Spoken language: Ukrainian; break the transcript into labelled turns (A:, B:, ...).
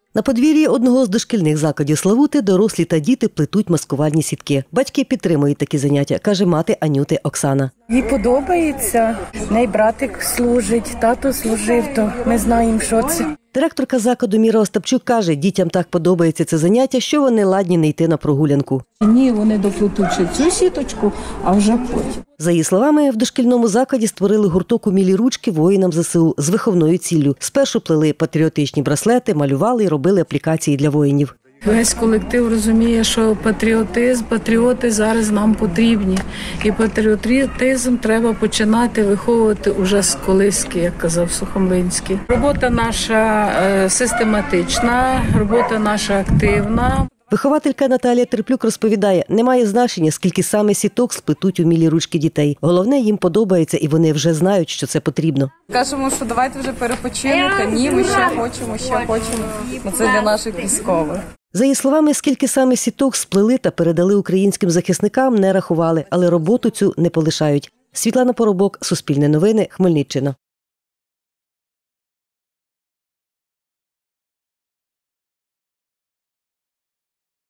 A: На подвір'ї одного з дошкільних закладів Славути дорослі та діти плетуть маскувальні сітки. Батьки підтримують такі заняття, каже мати Анюти Оксана.
B: Їй подобається, в неї братик служить, тато служив, то ми знаємо, що це.
A: Директорка закладу Міра Остапчук каже, дітям так подобається це заняття, що вони ладні не йти на прогулянку.
C: Ні, вони доплетуть цю сіточку, а вже потім.
A: За її словами, в дошкільному закладі створили гурток «Умілі ручки» воїнам ЗСУ з виховною ціллю. Спершу плели патріотичні браслети, малювали і робили аплікації для воїнів.
C: Весь колектив розуміє, що патріоти зараз нам потрібні. І патріотизм треба починати виховувати уже з колиски, як казав Сухомлинський. Робота наша систематична, робота наша активна.
A: Вихователька Наталія Терплюк розповідає, немає значення, скільки саме сіток сплетуть умілі ручки дітей. Головне, їм подобається і вони вже знають, що це потрібно.
D: Кажемо, що давайте вже перепочинемо. Ні, ми ще хочемо. Це для наших військових.
A: За її словами, скільки саме сіток сплели та передали українським захисникам, не рахували, але роботу цю не полишають. Світлана Поробок, Суспільне новини, Хмельниччина.